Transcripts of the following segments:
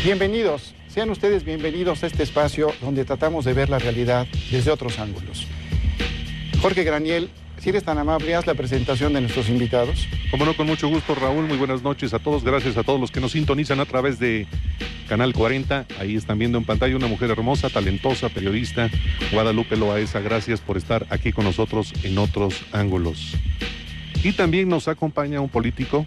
Bienvenidos, sean ustedes bienvenidos a este espacio donde tratamos de ver la realidad desde otros ángulos. Jorge Graniel, si eres tan amable, haz la presentación de nuestros invitados. Como no, con mucho gusto, Raúl. Muy buenas noches a todos. Gracias a todos los que nos sintonizan a través de Canal 40. Ahí están viendo en pantalla una mujer hermosa, talentosa, periodista, Guadalupe Loaesa. Gracias por estar aquí con nosotros en Otros Ángulos. Y también nos acompaña un político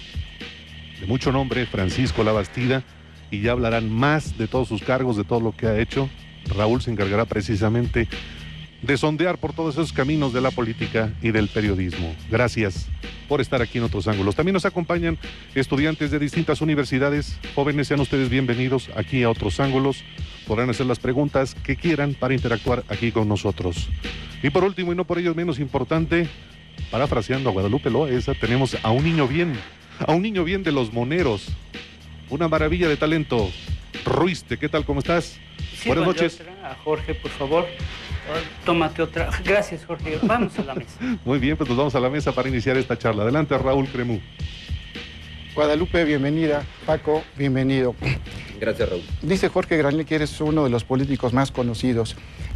de mucho nombre, Francisco Labastida, y ya hablarán más de todos sus cargos, de todo lo que ha hecho. Raúl se encargará precisamente de sondear por todos esos caminos de la política y del periodismo. Gracias por estar aquí en Otros Ángulos. También nos acompañan estudiantes de distintas universidades. Jóvenes, sean ustedes bienvenidos aquí a Otros Ángulos. Podrán hacer las preguntas que quieran para interactuar aquí con nosotros. Y por último, y no por ello menos importante, parafraseando a Guadalupe Loaesa, tenemos a un niño bien de los moneros. Una maravilla de talento. Ruiste, ¿qué tal? ¿Cómo estás? Sí, buenas noches. A Jorge, por favor. Tómate otra. Gracias, Jorge. Vamos a la mesa. Muy bien, pues nos vamos a la mesa para iniciar esta charla. Adelante, Raúl Cremú. Guadalupe, bienvenida. Paco, bienvenido. Gracias, Raúl. Dice Jorge Graniel que eres uno de los políticos más conocidos.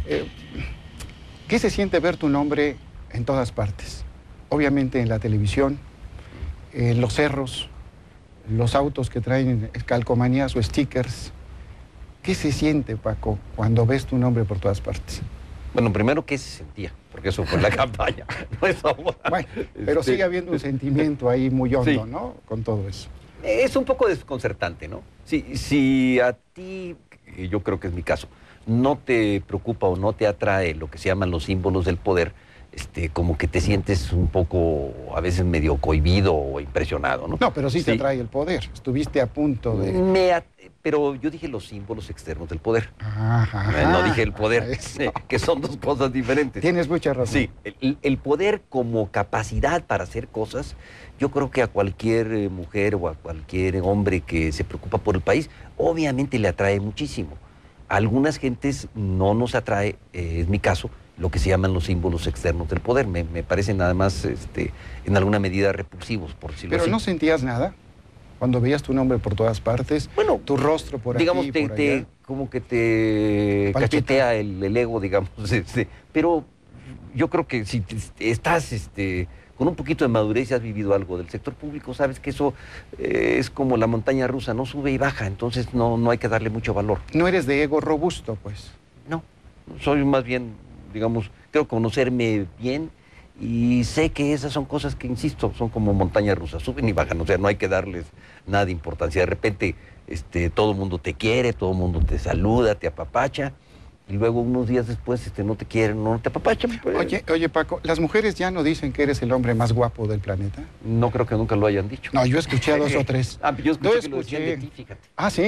¿Qué se siente ver tu nombre en todas partes? Obviamente en la televisión, en los cerros, los autos que traen calcomanías o stickers. ¿Qué se siente, Paco, cuando ves tu nombre por todas partes? Bueno, primero, ¿qué se sentía? Porque eso fue la campaña, no es ahora. Bueno, pero sigue habiendo un sentimiento ahí muy hondo, sí, ¿no? Con todo eso. Es un poco desconcertante, ¿no? Si a ti, yo creo que es mi caso, no te preocupa o no te atrae lo que se llaman los símbolos del poder, como que te sientes un poco, a veces medio cohibido o impresionado, ¿no? No, pero sí te atrae el poder. Estuviste a punto de... Pero yo dije los símbolos externos del poder. Ajá, no dije el poder, que son dos cosas diferentes. Tienes mucha razón. Sí, el poder como capacidad para hacer cosas, yo creo que a cualquier mujer o a cualquier hombre que se preocupa por el país, obviamente le atrae muchísimo. A algunas gentes no nos atrae, es mi caso, lo que se llaman los símbolos externos del poder. Me parecen además en alguna medida repulsivos, por decirlo así. ¿Pero no sentías nada cuando veías tu nombre por todas partes? Bueno, tu rostro por digamos, aquí, por allá. como que te cachetea el ego, digamos. Pero yo creo que si estás con un poquito de madurez y has vivido algo del sector público, sabes que eso es como la montaña rusa, no sube y baja, entonces no hay que darle mucho valor. No eres de ego robusto, pues. No, soy más bien, digamos, creo conocerme bien y sé que esas son cosas que, insisto, son como montañas rusas, suben y bajan, o sea, no hay que darles nada de importancia. De repente todo el mundo te quiere, todo el mundo te saluda, te apapacha, y luego unos días después no te quieren, no te apapachan. Pues. Oye, Paco, ¿las mujeres ya no dicen que eres el hombre más guapo del planeta? No creo que nunca lo hayan dicho. No, yo escuché a 2 o 3. Yo escuché que lo decían de ti, fíjate. ¿Ah, sí?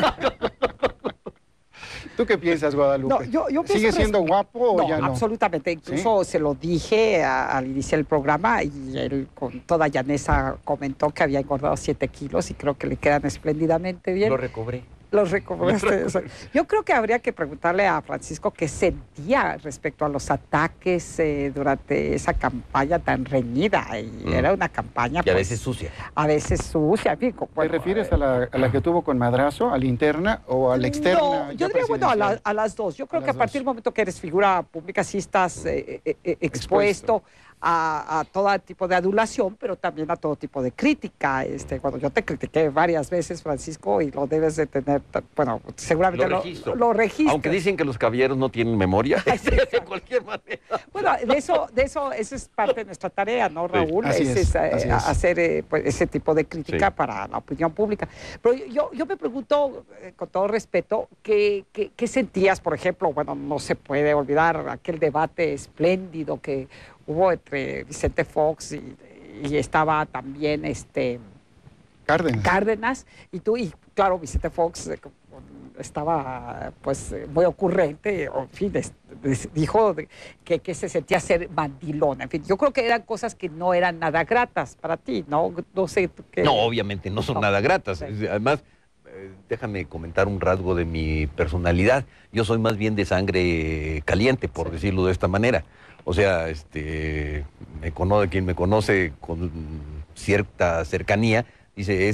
¿Tú qué piensas, Guadalupe? No, yo pienso ¿Sigue siendo guapo o ya no? Absolutamente. Incluso se lo dije al iniciar el programa y él con toda llaneza comentó que había engordado 7 kilos y creo que le quedan espléndidamente bien. Lo recobré. Los recobraste. Yo creo que habría que preguntarle a Francisco qué sentía respecto a los ataques durante esa campaña tan reñida. Y era una campaña... Y a veces sucia. A veces sucia. ¿Te refieres a la que tuvo con Madrazo, a la interna o a la externa? No, yo diría, bueno, a las dos. Yo creo que a partir del momento que eres figura pública sí estás expuesto a todo tipo de adulación, pero también a todo tipo de crítica. Cuando yo te critiqué varias veces, Francisco, y lo debes de tener, bueno, seguramente lo registro. Aunque dicen que los caballeros no tienen memoria, de cualquier manera. Bueno, eso es parte de nuestra tarea, ¿no, Raúl? Sí, así es. Hacer pues, ese tipo de crítica para la opinión pública. Pero yo me pregunto, con todo respeto, ¿qué sentías, por ejemplo? Bueno, no se puede olvidar aquel debate espléndido que hubo entre Vicente Fox y estaba también Cárdenas y tú, y claro, Vicente Fox estaba pues muy ocurrente, en fin, dijo que se sentía ser mandilón, en fin, yo creo que eran cosas que no eran nada gratas para ti, ¿no? No sé qué... No, obviamente no son nada gratas, sí. Además, déjame comentar un rasgo de mi personalidad, yo soy más bien de sangre caliente, por decirlo de esta manera. O sea, quien me conoce con cierta cercanía, Dice,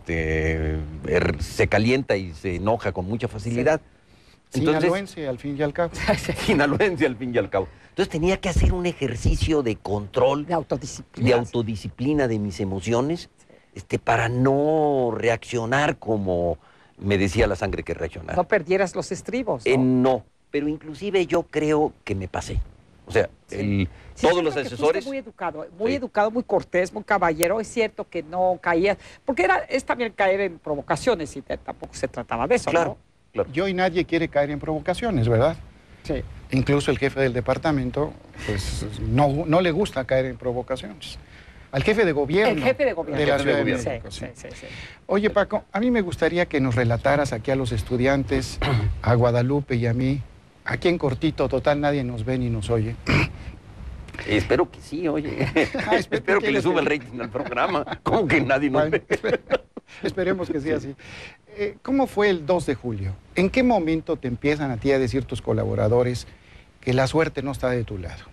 se calienta y se enoja con mucha facilidad. Sí. Sinaloense, al fin y al cabo. Sinaloense, al fin y al cabo. Entonces tenía que hacer un ejercicio de control. De autodisciplina. De autodisciplina de mis emociones, para no reaccionar como me decía la sangre que reaccionara. No perdieras los estribos, ¿no? No, pero inclusive yo creo que me pasé. O sea, Sí, todos los creo que asesores... fuiste muy educado, muy cortés, muy caballero. Es cierto que no caías, porque es también caer en provocaciones y tampoco se trataba de eso, Claro, ¿no? claro. Yo y nadie quiere caer en provocaciones, ¿verdad? Sí. Incluso el jefe del departamento, pues no le gusta caer en provocaciones. Al jefe de gobierno. El jefe de gobierno. De la El jefe de Ciudad de gobierno. México, sí. Sí. Oye, Paco, a mí me gustaría que nos relataras aquí a los estudiantes, a Guadalupe y a mí, aquí en cortito, total, nadie nos ve ni nos oye. Espero que sí, oye. Espero Espero que le suba el rating al programa. Como que nadie nos Bueno, ve. esperemos que sea así. ¿Cómo fue el 2 de julio? ¿En qué momento te empiezan a ti a decir tus colaboradores que la suerte no está de tu lado?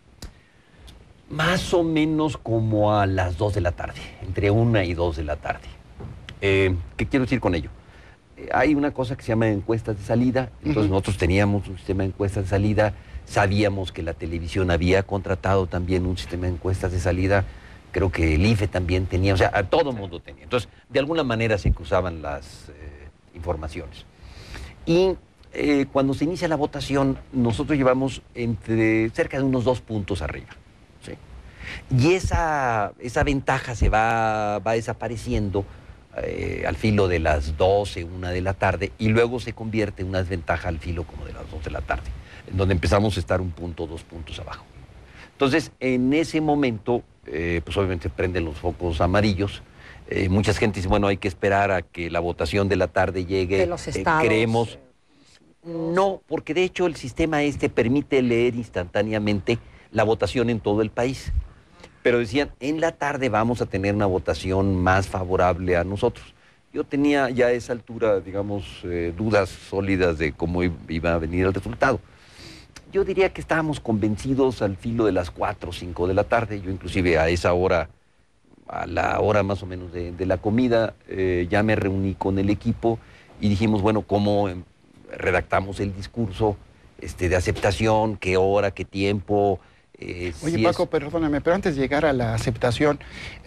Más o menos como a las 2 de la tarde, entre 1 y 2 de la tarde. ¿Qué quiero decir con ello? Hay una cosa que se llama encuestas de salida, entonces nosotros teníamos un sistema de encuestas de salida, sabíamos que la televisión había contratado también un sistema de encuestas de salida, creo que el IFE también tenía, o sea, a todo el mundo tenía. Entonces, de alguna manera se cruzaban las informaciones. Y cuando se inicia la votación, nosotros llevamos cerca de unos 2 puntos arriba. ¿Sí? Y esa ventaja se va desapareciendo al filo de las 12, 1 de la tarde, y luego se convierte en una desventaja al filo como de las 2 de la tarde, en donde empezamos a estar 1 punto, 2 puntos abajo. Entonces, en ese momento, pues obviamente prenden los focos amarillos. Mucha gente dice, bueno, hay que esperar a que la votación de la tarde llegue. De los estados. Creemos. No, porque de hecho el sistema permite leer instantáneamente la votación en todo el país. Pero decían, en la tarde vamos a tener una votación más favorable a nosotros. Yo tenía ya a esa altura, digamos, dudas sólidas de cómo iba a venir el resultado. Yo diría que estábamos convencidos al filo de las 4 o 5 de la tarde. Yo inclusive a esa hora, a la hora más o menos de la comida, ya me reuní con el equipo y dijimos, bueno, ¿cómo redactamos el discurso de aceptación? ¿Qué hora? ¿Qué tiempo? Oye, Paco, perdóname, pero antes de llegar a la aceptación,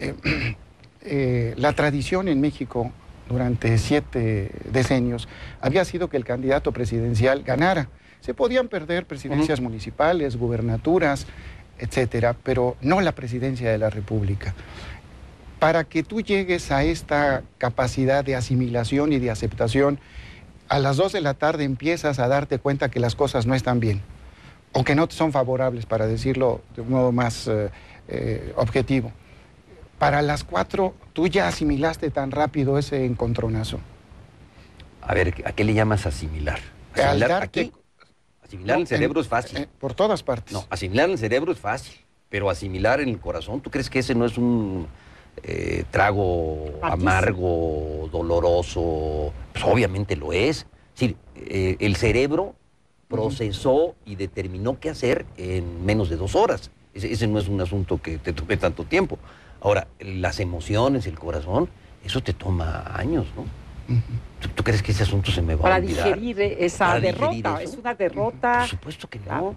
la tradición en México durante 7 decenios había sido que el candidato presidencial ganara. Se podían perder presidencias municipales, gubernaturas, etcétera, pero no la presidencia de la República. Para que tú llegues a esta capacidad de asimilación y de aceptación, a las 2 de la tarde empiezas a darte cuenta que las cosas no están bien, o que no te son favorables, para decirlo de un modo más objetivo. Para las 4, ¿tú ya asimilaste tan rápido ese encontronazo? A ver, ¿a qué le llamas asimilar? ¿Asimilar aquí? Asimilar en el cerebro es fácil. Por todas partes. No, asimilar en el cerebro es fácil, pero asimilar en el corazón, ¿tú crees que ese no es un trago amargo, doloroso? Pues obviamente lo es. Es decir, el cerebro procesó y determinó qué hacer en menos de 2 horas. Ese no es un asunto que te tome tanto tiempo. Ahora, las emociones, el corazón, eso te toma años, ¿no? ¿Tú crees que ese asunto se me va a olvidar? Para digerir esa derrota, es una derrota. Por supuesto que no.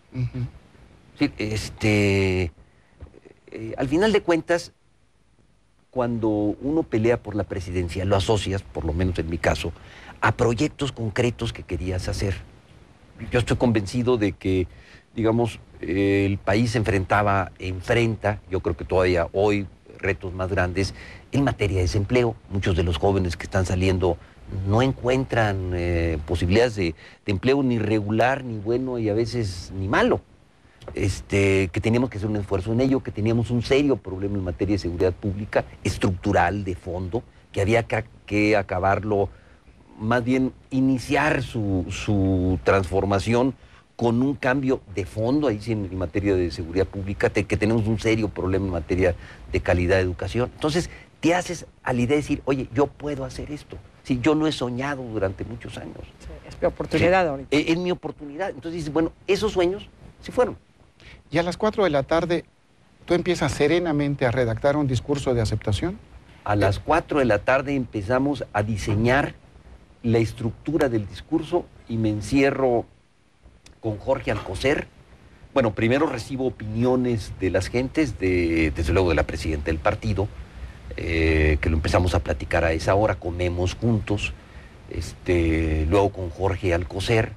Sí, al final de cuentas, cuando uno pelea por la presidencia, lo asocias, por lo menos en mi caso, a proyectos concretos que querías hacer. Yo estoy convencido de que, digamos, el país enfrenta, yo creo que todavía hoy, retos más grandes en materia de desempleo. Muchos de los jóvenes que están saliendo no encuentran posibilidades de empleo ni regular, ni bueno y a veces ni malo. Que teníamos que hacer un esfuerzo en ello, que teníamos un serio problema en materia de seguridad pública, estructural, de fondo, que había que acabarlo, más bien iniciar su transformación con un cambio de fondo, ahí sí en materia de seguridad pública, que tenemos un serio problema en materia de calidad de educación. Entonces, te haces a la idea de decir, oye, yo puedo hacer esto. Sí, yo lo he soñado durante muchos años. Sí, es mi oportunidad ahorita. Es mi oportunidad. Entonces dices, bueno, esos sueños se fueron. Y a las 4 de la tarde, ¿tú empiezas serenamente a redactar un discurso de aceptación? A las 4 de la tarde empezamos a diseñar la estructura del discurso y me encierro con Jorge Alcocer. Bueno, primero recibo opiniones de las gentes, desde luego de la presidenta del partido, que lo empezamos a platicar a esa hora, comemos juntos. Luego con Jorge Alcocer,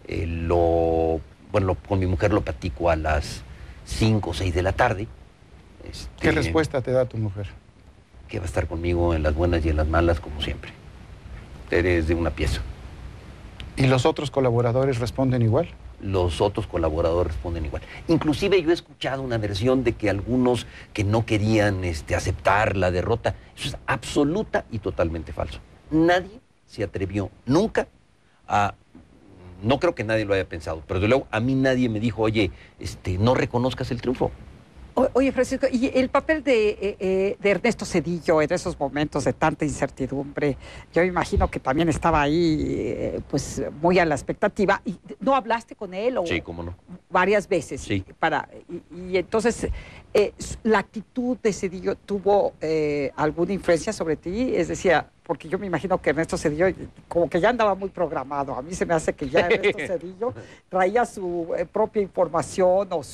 con mi mujer lo platico a las 5 o 6 de la tarde. ¿Qué respuesta te da tu mujer? Que va a estar conmigo en las buenas y en las malas, como siempre. Eres de una pieza. ¿Y los otros colaboradores responden igual? Los otros colaboradores responden igual. Inclusive yo he escuchado una versión de que algunos que no querían aceptar la derrota. Eso es absoluta y totalmente falso. Nadie se atrevió nunca a... No creo que nadie lo haya pensado, pero de luego a mí nadie me dijo, oye, no reconozcas el triunfo. Oye, Francisco, y el papel de Ernesto Zedillo en esos momentos de tanta incertidumbre, yo me imagino que también estaba ahí, pues, muy a la expectativa. ¿Y no hablaste con él? Sí, cómo no. Varias veces. Sí. Y entonces, ¿la actitud de Zedillo tuvo alguna influencia sobre ti? Es decir, porque yo me imagino que Ernesto Zedillo como que ya andaba muy programado. A mí se me hace que ya Ernesto Zedillo traía su propia información o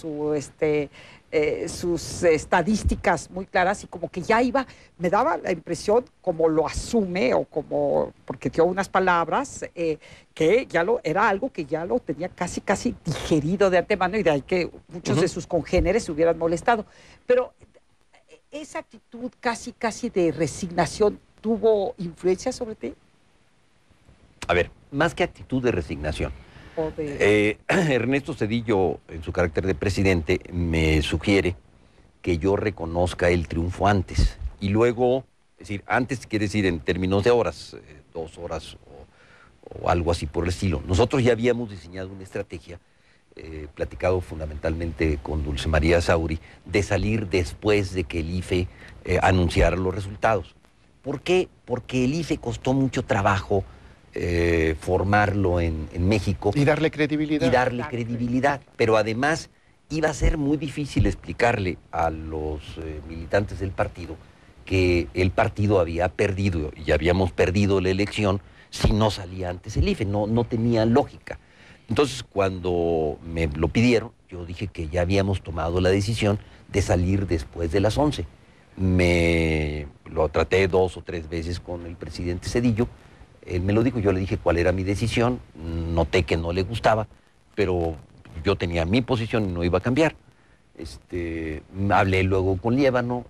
sus estadísticas muy claras y como que ya iba, me daba la impresión como lo asume o como, porque dio unas palabras que ya era algo que ya lo tenía casi digerido de antemano y de ahí que muchos de sus congéneres se hubieran molestado. Pero esa actitud casi de resignación ¿tuvo influencia sobre ti? A ver, más que actitud de resignación. Ernesto Zedillo, en su carácter de presidente, me sugiere que yo reconozca el triunfo antes. Y luego, es decir, antes quiere decir en términos de horas, 2 horas o algo así por el estilo. Nosotros ya habíamos diseñado una estrategia, platicado fundamentalmente con Dulce María Sauri, de salir después de que el IFE anunciara los resultados. ¿Por qué? Porque el IFE costó mucho trabajo formarlo en México. Y darle credibilidad. Y darle credibilidad. Pero además iba a ser muy difícil explicarle a los militantes del partido que el partido había perdido y habíamos perdido la elección si no salía antes el IFE. No tenía lógica. Entonces, cuando me lo pidieron, yo dije que ya habíamos tomado la decisión de salir después de las 11. Lo traté 2 o 3 veces con el presidente Zedillo. Él me lo dijo, yo le dije cuál era mi decisión, noté que no le gustaba, pero yo tenía mi posición y no iba a cambiar. Hablé luego con Liévano,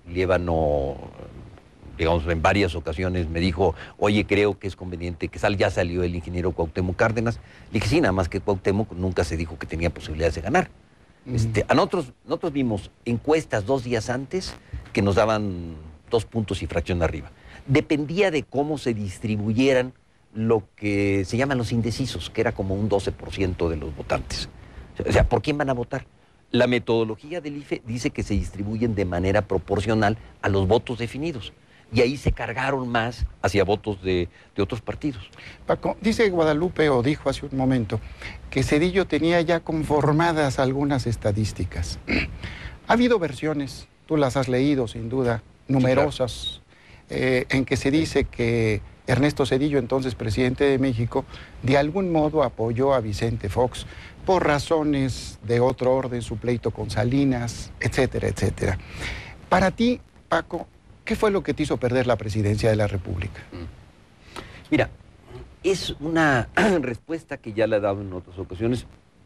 digamos, en varias ocasiones me dijo, oye, creo que es conveniente que ya salió el ingeniero Cuauhtémoc Cárdenas. Le dije, sí, nada más que Cuauhtémoc nunca se dijo que tenía posibilidades de ganar. Nosotros vimos encuestas 2 días antes que nos daban 2 puntos y fracción arriba. Dependía de cómo se distribuyeran lo que se llaman los indecisos, que era como un 12% de los votantes. O sea, ¿por quién van a votar? La metodología del IFE dice que se distribuyen de manera proporcional a los votos definidos. Y ahí se cargaron más hacia votos de otros partidos. Paco, dice Guadalupe, o dijo hace un momento, que Zedillo tenía ya conformadas algunas estadísticas. Ha habido versiones, tú las has leído sin duda, numerosas, sí, claro. En que se dice que Ernesto Zedillo, entonces presidente de México, de algún modo apoyó a Vicente Fox por razones de otro orden, su pleito con Salinas, etcétera, etcétera. Para ti, Paco, ¿qué fue lo que te hizo perder la presidencia de la República? Mira, es una respuesta que ya la he dado en otras ocasiones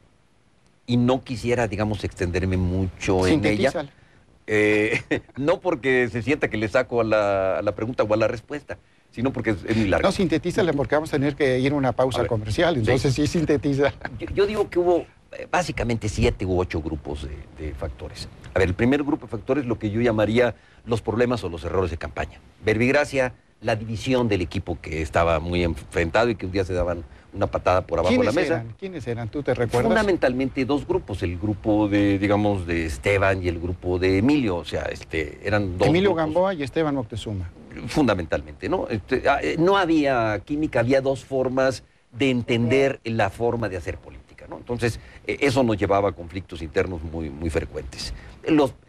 y no quisiera, digamos, extenderme mucho en ella. No porque se sienta que le saco a la pregunta o a la respuesta, sino porque es muy larga. No, sintetízala porque vamos a tener que ir a una pausa comercial, entonces sí sintetiza. Yo digo que hubo básicamente 7 u 8 grupos de factores. A ver, el primer grupo de factores es lo que yo llamaría los problemas o los errores de campaña. Verbigracia, la división del equipo que estaba muy enfrentado y que un día se daban una patada por abajo de la mesa. ¿Quiénes eran? ¿Tú te recuerdas? Fundamentalmente 2 grupos, el grupo de, digamos, de Esteban y el grupo de Emilio, o sea, eran 2 Emilio grupos. Gamboa y Esteban Moctezuma. Fundamentalmente, ¿no? No había química, había 2 formas de entender la forma de hacer política, ¿no? Entonces, eso nos llevaba a conflictos internos muy frecuentes.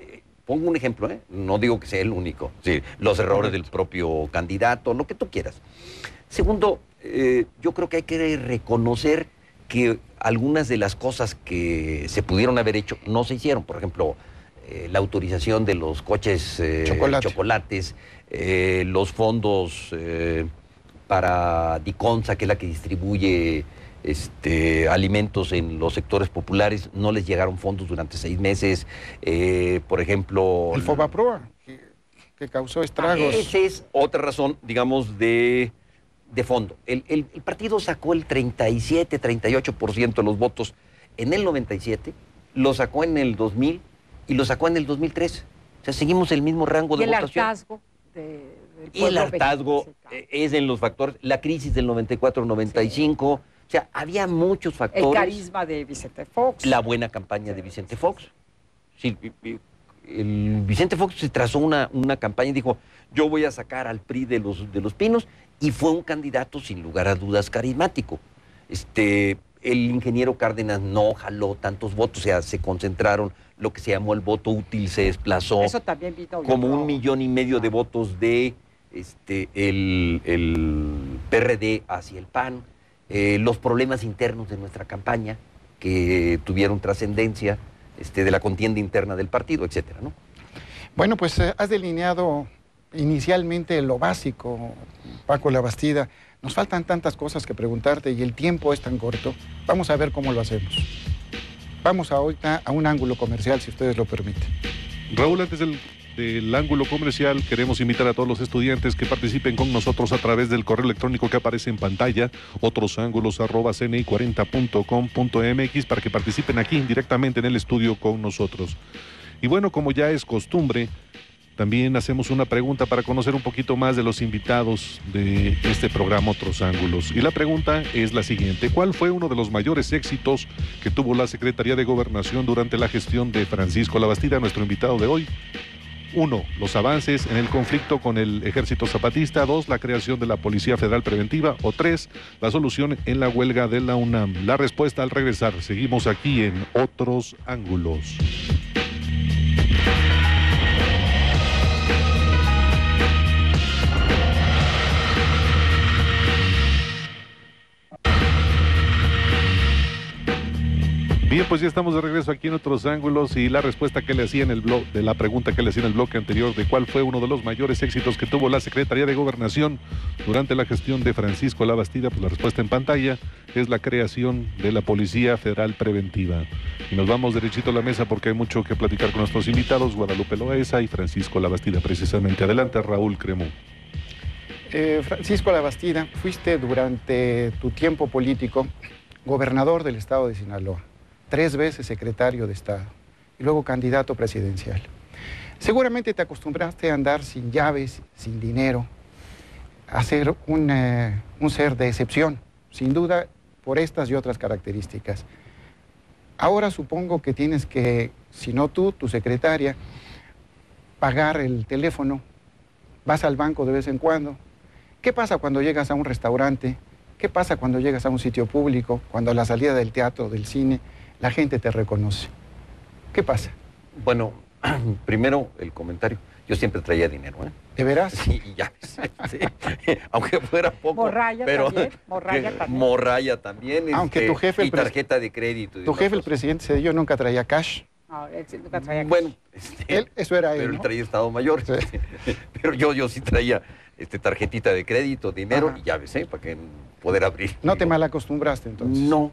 pongo un ejemplo, no digo que sea el único, sí, los errores del propio candidato, lo que tú quieras. Segundo, yo creo que hay que reconocer que algunas de las cosas que se pudieron haber hecho no se hicieron. Por ejemplo, la autorización de los coches chocolates, los fondos para Diconsa, que es la que distribuye alimentos en los sectores populares, no les llegaron fondos durante 6 meses. Por ejemplo... El Fobaproa, que causó estragos. Esa es otra razón, digamos, de fondo. El partido sacó el 37, 38% de los votos en el 97, lo sacó en el 2000 y lo sacó en el 2003. O sea, seguimos el mismo rango de votación. Hartazgo Y el hartazgo es en los factores, la crisis del 94-95, o sea, había muchos factores. El carisma de Vicente Fox. La buena campaña de Vicente Fox. Sí, el Vicente Fox se trazó una campaña y dijo, yo voy a sacar al PRI de los Pinos, y fue un candidato sin lugar a dudas carismático. El ingeniero Cárdenas no jaló tantos votos, o sea, se concentraron, lo que se llamó el voto útil se desplazó. Eso también vino como 1,5 millones de votos de el PRD hacia el PAN. Los problemas internos de nuestra campaña que tuvieron trascendencia de la contienda interna del partido, etcétera, ¿no? Bueno, pues has delineado inicialmente lo básico, Paco Labastida. Nos faltan tantas cosas que preguntarte y el tiempo es tan corto. Vamos a ver cómo lo hacemos. Vamos ahorita a un ángulo comercial, si ustedes lo permiten. Raúl, antes del ángulo comercial, queremos invitar a todos los estudiantes que participen con nosotros a través del correo electrónico que aparece en pantalla, otrosángulos@cni40.com.mx, para que participen aquí directamente en el estudio con nosotros. Y bueno, como ya es costumbre, también hacemos una pregunta para conocer un poquito más de los invitados de este programa Otros Ángulos. Y la pregunta es la siguiente: ¿cuál fue uno de los mayores éxitos que tuvo la Secretaría de Gobernación durante la gestión de Francisco Labastida, nuestro invitado de hoy? 1, los avances en el conflicto con el Ejército Zapatista. 2, la creación de la Policía Federal Preventiva. O 3, la solución en la huelga de la UNAM. La respuesta al regresar. Seguimos aquí en Otros Ángulos. Bien, pues ya estamos de regreso aquí en Otros Ángulos, y la respuesta que le hacía en el blog, de la pregunta que le hacía en el bloque anterior de cuál fue uno de los mayores éxitos que tuvo la Secretaría de Gobernación durante la gestión de Francisco Labastida, pues la respuesta en pantalla es la creación de la Policía Federal Preventiva. Y nos vamos derechito a la mesa porque hay mucho que platicar con nuestros invitados, Guadalupe Loaesa y Francisco Labastida, precisamente. Adelante, Raúl Cremú. Francisco Labastida, fuiste durante tu tiempo político gobernador del estado de Sinaloa, 3 veces secretario de Estado y luego candidato presidencial. Seguramente te acostumbraste a andar sin llaves, sin dinero, a ser un ser de excepción, sin duda por estas y otras características. Ahora supongo que tienes que, si no tú, tu secretaria, pagar el teléfono, vas al banco de vez en cuando. ¿Qué pasa cuando llegas a un restaurante? ¿Qué pasa cuando llegas a un sitio público, cuando a la salida del teatro, del cine, la gente te reconoce? ¿Qué pasa? Bueno, primero el comentario. Yo siempre traía dinero, ¿eh? ¿De veras? Sí, ya. Sí. Aunque fuera poco. Morralla pero, también. Morralla también. Morralla también. Aunque tu jefe... y tarjeta de crédito. Tu jefe, el presidente Cedillo, nunca traía cash. No, él sí nunca traía cash. Bueno, eso era él, pero ¿no? él traía Estado Mayor. Sí. Pero yo sí traía tarjetita de crédito, dinero. Ajá. Y llaves, para que poder abrir. ¿No te malacostumbraste entonces? No.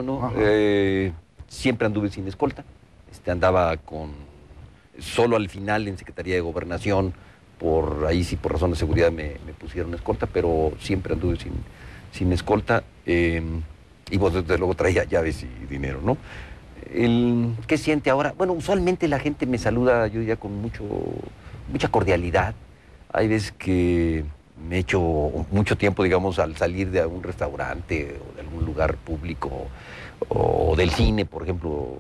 Siempre anduve sin escolta. Andaba solo al final en Secretaría de Gobernación, por ahí sí por razones de seguridad me pusieron escolta, pero siempre anduve sin escolta, y vos desde luego traía llaves y dinero, ¿no? ¿Qué siente ahora? Bueno, usualmente la gente me saluda, yo diría, con mucha cordialidad. Hay veces que me echo mucho tiempo, digamos, al salir de algún restaurante o de algún lugar público o del cine, por ejemplo.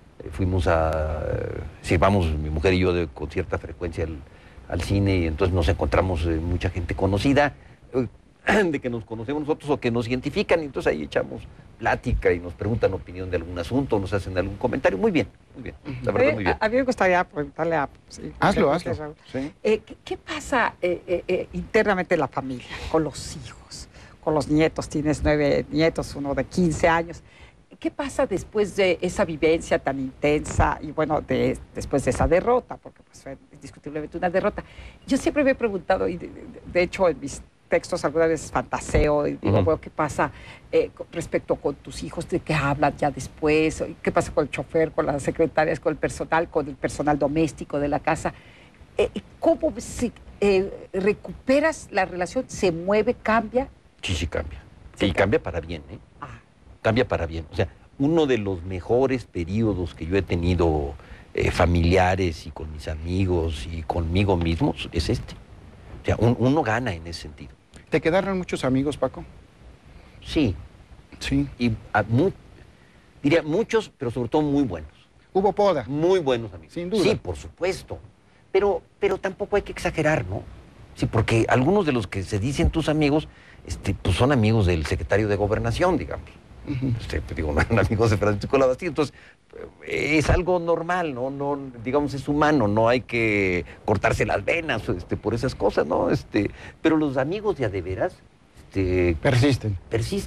Vamos mi mujer y yo con cierta frecuencia al cine, y entonces nos encontramos mucha gente conocida, de que nos conocemos nosotros o que nos identifican, y entonces ahí echamos plática y nos preguntan opinión de algún asunto, nos hacen algún comentario. Muy bien, muy bien. La verdad, muy bien. A mí me gustaría preguntarle a... Sí, Hazlo. Sí. ¿Qué pasa internamente en la familia, con los hijos, con los nietos? Tienes 9 nietos, uno de 15 años. ¿Qué pasa después de esa vivencia tan intensa y bueno, después de esa derrota? Porque pues, fue indiscutiblemente una derrota. Yo siempre me he preguntado, y de hecho en mis textos algunas veces fantaseo y digo, bueno, ¿qué pasa respecto con tus hijos? ¿De qué hablan ya después? ¿Qué pasa con el chofer, con las secretarias, con el personal doméstico de la casa? ¿Cómo recuperas la relación? ¿Se mueve, cambia? Sí, cambia. Sí, cambia para bien, ¿eh? Cambia para bien. O sea, uno de los mejores periodos que yo he tenido familiares y con mis amigos y conmigo mismos es este. O sea, uno gana en ese sentido. ¿Te quedaron muchos amigos, Paco? Sí. Sí. Y diría muchos, pero sobre todo muy buenos. Hubo poda. Muy buenos amigos. Sin duda. Sí, por supuesto. Pero tampoco hay que exagerar, ¿no? Sí, porque algunos de los que se dicen tus amigos, pues son amigos del secretario de Gobernación, digamos. Digo, no eran amigos de Francisco Labastida. Entonces, es algo normal, ¿no? Digamos, es humano, no hay que cortarse las venas por esas cosas, ¿no? Pero los amigos de veras persisten.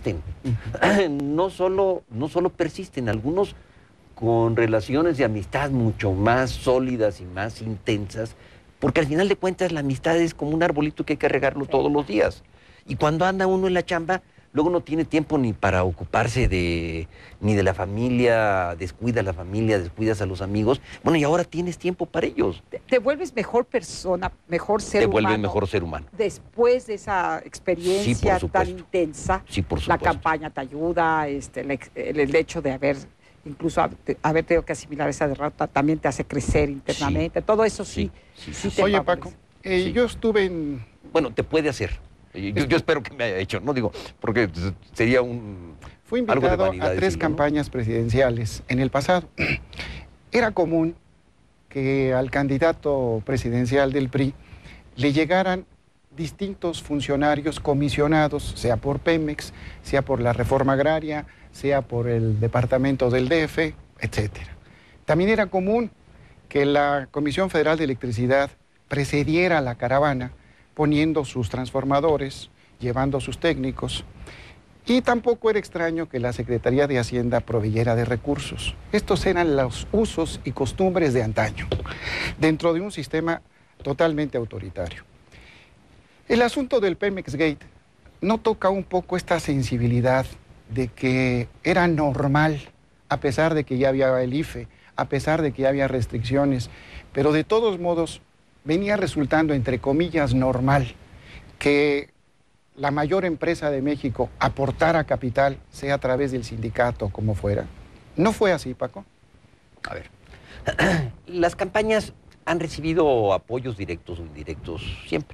No solo persisten, algunos con relaciones de amistad mucho más sólidas y más intensas, porque al final de cuentas la amistad es como un arbolito que hay que regarlo todos los días. Y cuando anda uno en la chamba, luego no tiene tiempo ni para ocuparse ni de la familia, descuidas a los amigos. Bueno, y ahora tienes tiempo para ellos. Te vuelves mejor persona, mejor ser humano. Te vuelves mejor ser humano. Después de esa experiencia tan intensa, sí, por la supuesto. campaña te ayuda, el hecho de haber tenido que asimilar esa derrota también te hace crecer internamente. Sí. Todo eso sí te Oye, favorece. Paco, yo estuve en... Bueno, te puede hacer. Yo espero que me haya hecho, no digo, porque sería Fui invitado algo de vanidad a 3 campañas presidenciales en el pasado. Era común que al candidato presidencial del PRI le llegaran distintos funcionarios comisionados, sea por Pemex, sea por la reforma agraria, sea por el departamento del DF, etc. También era común que la Comisión Federal de Electricidad precediera a la caravana poniendo sus transformadores, llevando sus técnicos. Y tampoco era extraño que la Secretaría de Hacienda proveyera de recursos. Estos eran los usos y costumbres de antaño, dentro de un sistema totalmente autoritario. El asunto del Pemex Gate no toca un poco esta sensibilidad de que era normal, a pesar de que ya había el IFE, a pesar de que ya había restricciones, pero de todos modos venía resultando, entre comillas, normal que la mayor empresa de México aportara capital, sea a través del sindicato o como fuera. ¿No fue así, Paco? A ver, las campañas han recibido apoyos directos o indirectos siempre.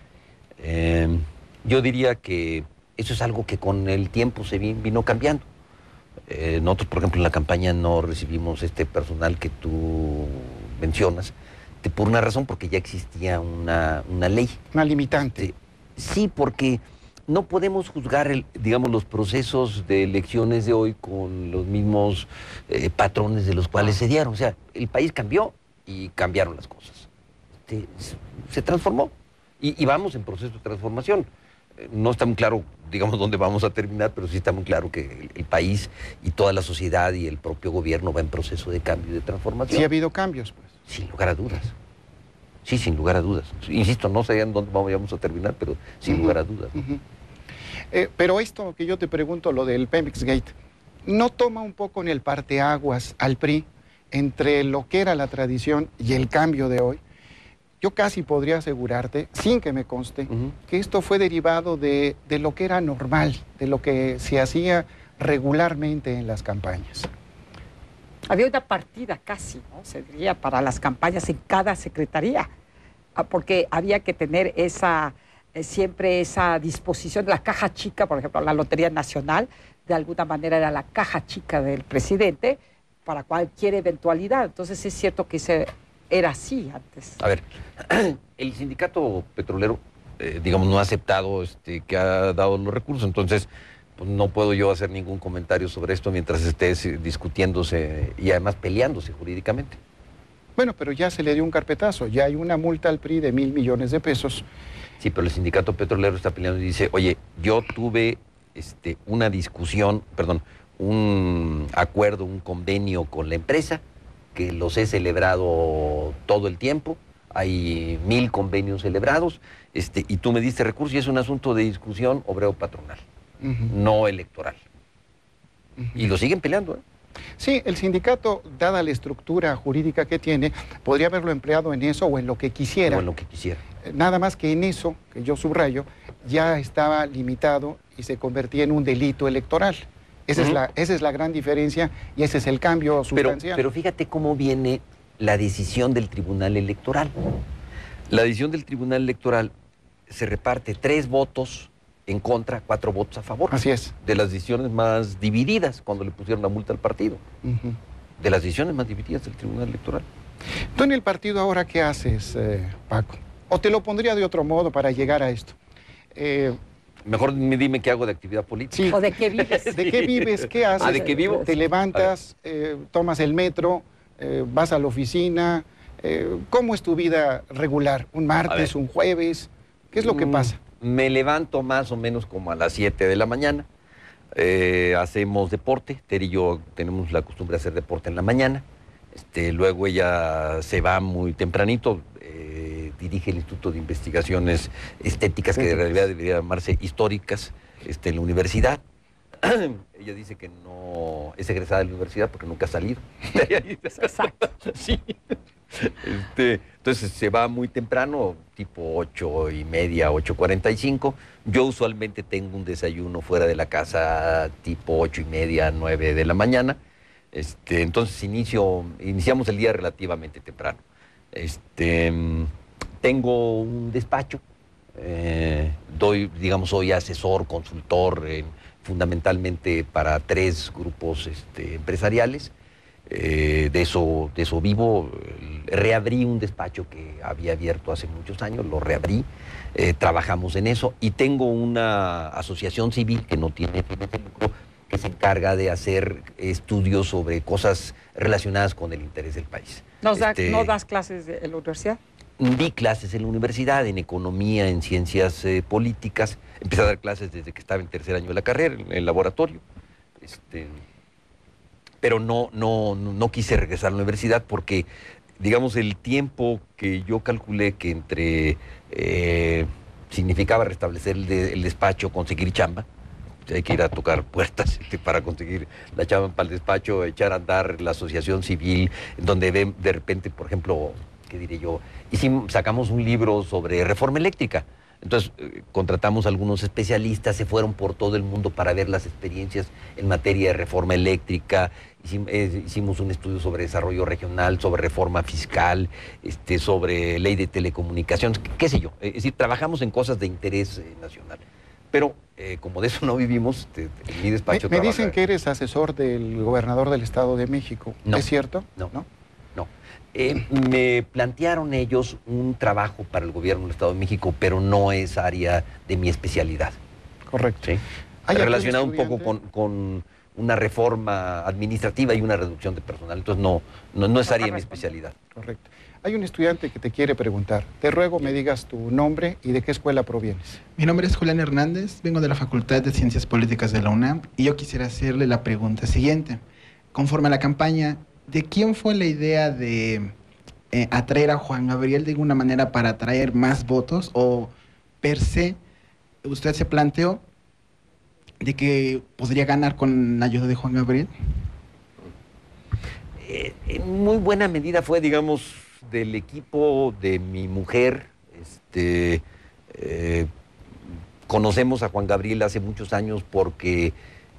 Yo diría que eso es algo que con el tiempo se vino cambiando. Nosotros, por ejemplo, en la campaña no recibimos este personal que tú mencionas, por una razón, porque ya existía una ley. Una limitante. Sí, porque no podemos juzgar, digamos, los procesos de elecciones de hoy con los mismos patrones de los cuales se dieron. O sea, el país cambió y cambiaron las cosas. Se transformó y vamos en proceso de transformación. No está muy claro, digamos, dónde vamos a terminar, pero sí está muy claro que el país y toda la sociedad y el propio gobierno va en proceso de cambio y de transformación. Sí ha habido cambios, pues. Sin lugar a dudas. Sí, sin lugar a dudas. Insisto, no sé en dónde vamos a terminar, pero sin lugar a dudas, ¿no? Pero esto que yo te pregunto, lo del Pemex Gate, ¿no toma un poco en el parteaguas al PRI entre lo que era la tradición y el cambio de hoy? Yo casi podría asegurarte, sin que me conste, que esto fue derivado de lo que era normal, de lo que se hacía regularmente en las campañas. Había una partida casi, ¿no? Se diría, para las campañas en cada secretaría, porque había que tener siempre esa disposición. La caja chica, por ejemplo, la Lotería Nacional, de alguna manera era la caja chica del presidente para cualquier eventualidad. Entonces es cierto que era así antes. A ver, el sindicato petrolero, digamos, no ha aceptado que ha dado los recursos, entonces pues no puedo yo hacer ningún comentario sobre esto mientras esté discutiéndose y además peleándose jurídicamente. Bueno, pero ya se le dio un carpetazo, ya hay una multa al PRI de 1,000 millones de pesos. Sí, pero el sindicato petrolero está peleando y dice, oye, yo tuve una discusión, perdón, un acuerdo, un convenio con la empresa, que los he celebrado todo el tiempo, hay 1,000 convenios celebrados, y tú me diste recursos y es un asunto de discusión obrero-patronal, no electoral. Y lo siguen peleando, ¿eh? Sí, el sindicato, dada la estructura jurídica que tiene, podría haberlo empleado en eso o en lo que quisiera. O en lo que quisiera. Nada más que en eso, que yo subrayo, ya estaba limitado y se convertía en un delito electoral. Esa es la gran diferencia y ese es el cambio sustancial. Pero fíjate cómo viene la decisión del Tribunal Electoral. La decisión del Tribunal Electoral se reparte 3 votos en contra, 4 votos a favor. Así es. De las decisiones más divididas cuando le pusieron la multa al partido. De las decisiones más divididas del Tribunal Electoral. ¿Tú en el partido ahora qué haces, Paco? O te lo pondría de otro modo para llegar a esto. Mejor dime qué hago de actividad política. Sí. ¿O de qué vives? ¿De qué vives? ¿Qué haces? ¿De qué vivo? Te levantas, tomas el metro, vas a la oficina. ¿Cómo es tu vida regular? ¿Un martes, un jueves? ¿Qué es lo que pasa? Me levanto más o menos como a las 7 de la mañana. Hacemos deporte. Ter y yo tenemos la costumbre de hacer deporte en la mañana. Luego ella se va muy tempranito. Dirige el Instituto de Investigaciones Estéticas, que de realidad debería llamarse históricas, en la universidad. Ella dice que no es egresada de la universidad porque nunca ha salido. Exacto. Sí. Entonces se va muy temprano, tipo 8:30, 8:45. Yo usualmente tengo un desayuno fuera de la casa tipo 8:30, 9 de la mañana. Entonces iniciamos el día relativamente temprano. Tengo un despacho, soy asesor, consultor, fundamentalmente para 3 grupos empresariales. De eso vivo. Reabrí un despacho que había abierto hace muchos años, lo reabrí, trabajamos en eso y tengo una asociación civil que no tiene fines de lucro, que se encarga de hacer estudios sobre cosas relacionadas con el interés del país. ¿No das clases en la universidad? Di clases en la universidad, en economía, en ciencias políticas. Empecé a dar clases desde que estaba en tercer año de la carrera, en el laboratorio. Pero no quise regresar a la universidad porque, digamos, el tiempo que yo calculé que significaba restablecer el despacho, conseguir chamba. Hay que ir a tocar puertas para conseguir la chamba para el despacho, echar a andar la asociación civil, donde de repente, por ejemplo, ¿qué diré yo? Sacamos un libro sobre reforma eléctrica. Entonces, contratamos a algunos especialistas, se fueron por todo el mundo para ver las experiencias en materia de reforma eléctrica. Hicimos un estudio sobre desarrollo regional, sobre reforma fiscal, sobre ley de telecomunicaciones, qué sé yo. Es decir, trabajamos en cosas de interés nacional. Pero, como de eso no vivimos, mi despacho me dicen que eres asesor del gobernador del Estado de México. No. ¿Es cierto? No. Me plantearon ellos un trabajo para el gobierno del Estado de México, pero no es área de mi especialidad. Correcto. ¿Sí? Relacionado un poco con una reforma administrativa y una reducción de personal. Entonces no es área de mi especialidad. Correcto. Hay un estudiante que te quiere preguntar. Te ruego me digas tu nombre y de qué escuela provienes. Mi nombre es Julián Hernández, vengo de la Facultad de Ciencias Políticas de la UNAM y yo quisiera hacerle la pregunta siguiente. Conforme a la campaña, ¿de quién fue la idea de atraer a Juan Gabriel de alguna manera para atraer más votos? ¿O per se usted se planteó de que podría ganar con la ayuda de Juan Gabriel? En muy buena medida fue, digamos, del equipo de mi mujer. Conocemos a Juan Gabriel hace muchos años porque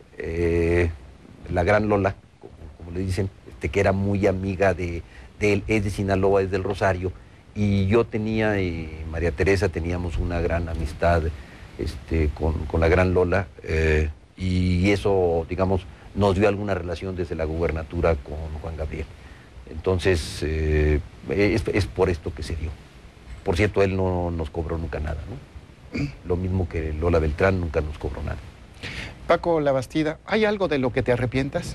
la gran Lola, como le dicen, que era muy amiga de él, es de Sinaloa, es del Rosario, y yo y María Teresa teníamos una gran amistad con la gran Lola, y eso, digamos, nos dio alguna relación desde la gubernatura con Juan Gabriel. Entonces, es por esto que se dio. Por cierto, él no nos cobró nunca nada, ¿no? Lo mismo que Lola Beltrán nunca nos cobró nada. Paco Labastida, ¿hay algo de lo que te arrepientas?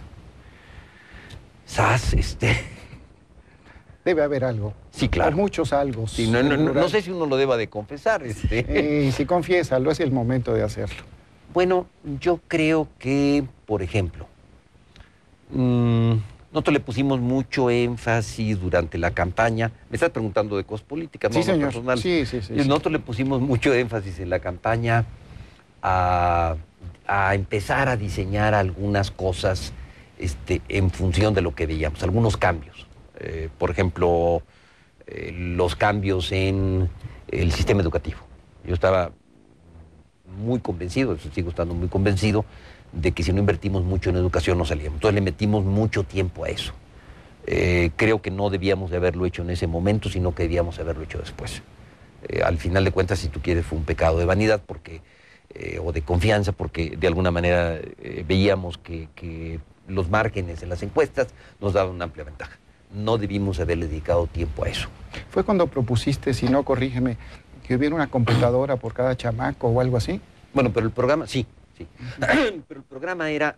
Debe haber algo. Sí, claro. O muchos algo. Sí, no sé si uno lo deba de confesar. Si confiésalo, es el momento de hacerlo. Bueno, yo creo que, por ejemplo, nosotros le pusimos mucho énfasis durante la campaña. Me estás preguntando de cosas políticas, sí, no señor. personales. Sí. Nosotros le pusimos mucho énfasis en la campaña a empezar a diseñar algunas cosas en función de lo que veíamos, algunos cambios. Por ejemplo, los cambios en el sistema educativo. Yo estaba muy convencido, sigo estando muy convencido, de que si no invertimos mucho en educación no salíamos. Entonces le metimos mucho tiempo a eso. Creo que no debíamos de haberlo hecho en ese momento, sino que debíamos haberlo hecho después. Al final de cuentas, si tú quieres, fue un pecado de vanidad o de confianza, porque de alguna manera veíamos que los márgenes en las encuestas nos daban una amplia ventaja. No debimos haberle dedicado tiempo a eso. ¿Fue cuando propusiste, si no, corrígeme, que hubiera una computadora por cada chamaco o algo así? Bueno, pero el programa, sí. Pero el programa era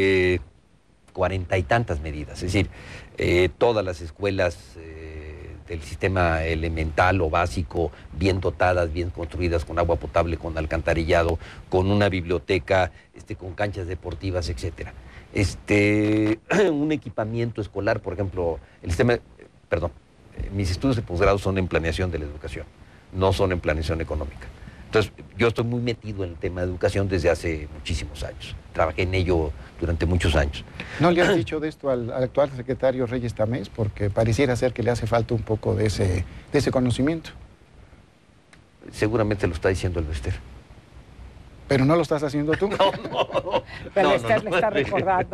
40 y tantas medidas, es decir, todas las escuelas del sistema elemental o básico, bien dotadas, bien construidas, con agua potable, con alcantarillado, con una biblioteca, con canchas deportivas, etcétera. Un equipamiento escolar, por ejemplo, mis estudios de posgrado son en planeación de la educación, no son en planeación económica. Entonces, yo estoy muy metido en el tema de educación desde hace muchísimos años. Trabajé en ello durante muchos años. ¿No le has dicho de esto al actual secretario Reyes Tamés? Porque pareciera ser que le hace falta un poco de ese conocimiento. Seguramente lo está diciendo el Bester. ¿Pero no lo estás haciendo tú? No. Pero le está recordando.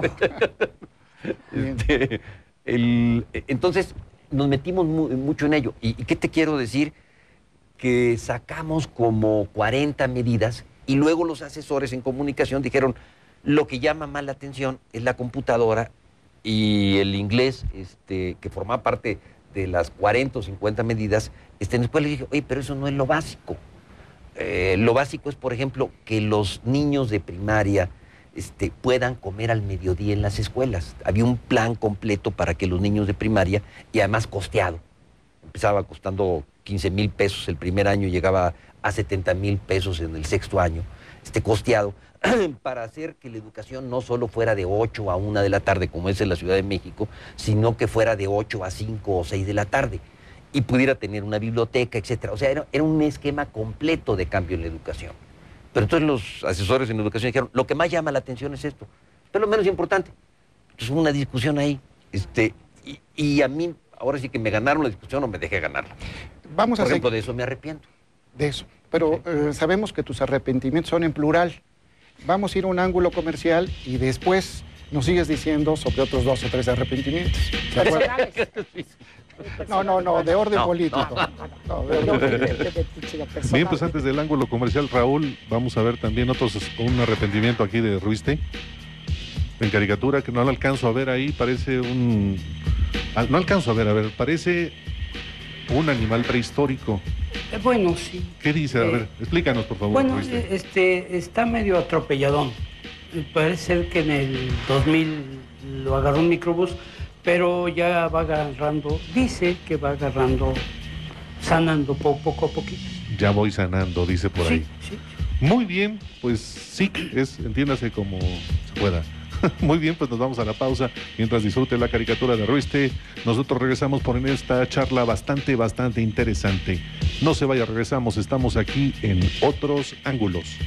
Entonces, nos metimos mucho en ello. ¿Y qué te quiero decir? Que sacamos como 40 medidas y luego los asesores en comunicación dijeron, lo que llama más la atención es la computadora y el inglés, que formaba parte de las 40 o 50 medidas. Después le dije, oye, pero eso no es lo básico. Lo básico es, por ejemplo, que los niños de primaria puedan comer al mediodía en las escuelas. Había un plan completo para que los niños de primaria, y además costeado, empezaba costando 15,000 pesos el primer año, llegaba a 70,000 pesos en el sexto año, costeado, para hacer que la educación no solo fuera de 8 a 1 de la tarde, como es en la Ciudad de México, sino que fuera de 8 a 5 o 6 de la tarde, y pudiera tener una biblioteca, etcétera. O sea, era un esquema completo de cambio en la educación. Pero entonces los asesores en educación dijeron, lo que más llama la atención es esto, pero lo menos importante. Entonces hubo una discusión ahí, y a mí, ahora sí que me ganaron la discusión o me dejé ganarla. Por ejemplo, de eso me arrepiento. De eso. Pero sabemos que tus arrepentimientos son en plural. Vamos a ir a un ángulo comercial y después nos sigues diciendo sobre otros 2 o 3 arrepentimientos. Personales. No, de orden político. Bien, pues antes del ángulo comercial, Raúl, vamos a ver también un arrepentimiento aquí de Ruiste. En caricatura, que no lo alcanzo a ver ahí, parece no alcanzo a ver, parece un animal prehistórico. Bueno, sí. ¿Qué dice? A ver, explícanos, por favor. Bueno, Ruiste. está medio atropelladón. Parece ser que en el 2000 lo agarró un microbús, pero ya va agarrando, dice que va agarrando, sanando poco a poquito. Ya voy sanando, dice por ahí. Sí. Muy bien, pues sí, entiéndase como se pueda. Muy bien, pues nos vamos a la pausa mientras disfrute la caricatura de Ruiste. Nosotros regresamos por en esta charla bastante interesante. No se vaya, regresamos, estamos aquí en Otros Ángulos.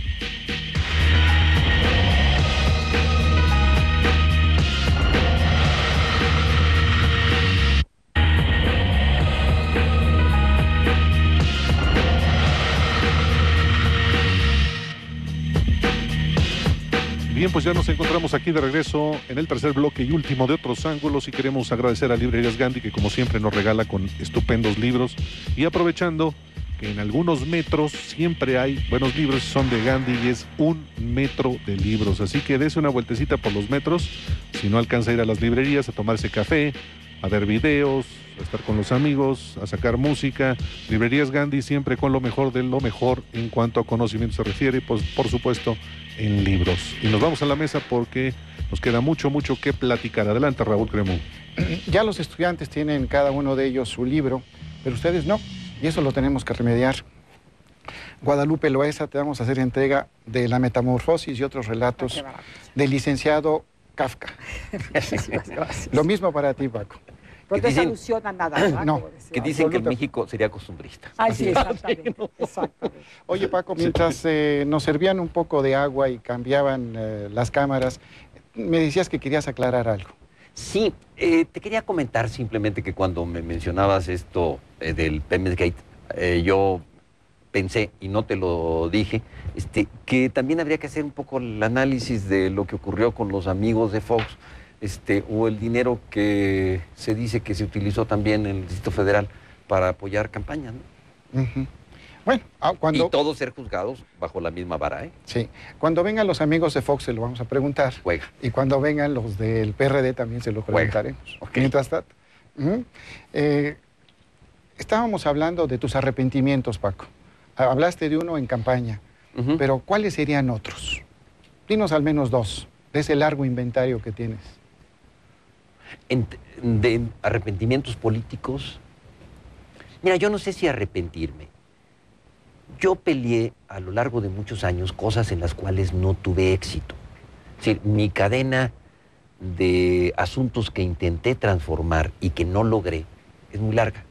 Bien, pues ya nos encontramos aquí de regreso en el tercer bloque y último de Otros Ángulos, y queremos agradecer a Librerías Gandhi, que como siempre nos regala con estupendos libros, y aprovechando que en algunos metros siempre hay buenos libros, son de Gandhi y es 1 metro de libros, así que dése una vueltecita por los metros, si no alcanza a ir a las librerías a tomarse café a ver videos, a estar con los amigos, a sacar música. Librerías Gandhi siempre con lo mejor de lo mejor en cuanto a conocimiento se refiere, pues por supuesto en libros. Y nos vamos a la mesa porque nos queda mucho que platicar. Adelante, Raúl Cremú. Ya los estudiantes tienen cada uno de ellos su libro, pero ustedes no, y eso lo tenemos que remediar. Guadalupe Loaesa, te vamos a hacer entrega de La Metamorfosis y otros relatos del licenciado Kafka. Gracias. Lo mismo para ti, Paco. No te alusión a nada, ¿verdad? No, Que dicen que en México sería costumbrista. Ay, sí, exactamente. Exactamente. Oye, Paco, mientras nos servían un poco de agua y cambiaban las cámaras, me decías que querías aclarar algo. Sí, te quería comentar simplemente que cuando me mencionabas esto del Pemex Gate, yo pensé, y no te lo dije, que también habría que hacer un poco el análisis de lo que ocurrió con los amigos de Fox, o el dinero que se dice que se utilizó también en el Distrito Federal para apoyar campañas, ¿no? Uh-huh. Bueno, Y todos ser juzgados bajo la misma vara, ¿eh? Sí, cuando vengan los amigos de Fox se lo vamos a preguntar. Juega. Y cuando vengan los del PRD también se lo preguntaremos. Okay. Mientras tanto, estábamos hablando de tus arrepentimientos, Paco. Hablaste de uno en campaña, pero ¿cuáles serían otros? Dinos al menos dos, de ese largo inventario que tienes. De arrepentimientos políticos, mira, yo no sé si arrepentirme. Yo peleé a lo largo de muchos años cosas en las cuales no tuve éxito. Es decir, mi cadena de asuntos que intenté transformar y que no logré es muy larga.